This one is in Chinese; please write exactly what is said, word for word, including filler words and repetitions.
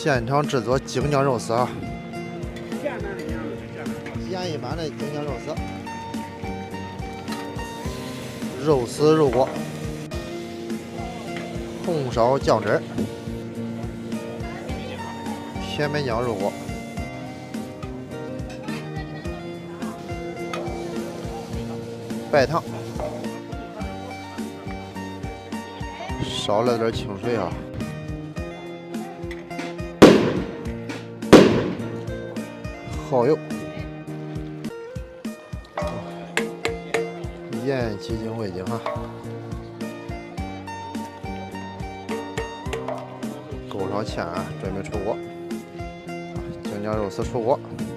现场制作京酱肉丝啊，简易版的京酱肉丝，肉丝入锅，红烧酱汁，甜面酱入锅，白糖，少了点清水啊。 蚝油，盐、鸡精、味精哈，勾上芡啊，准备出锅。京酱肉丝出锅。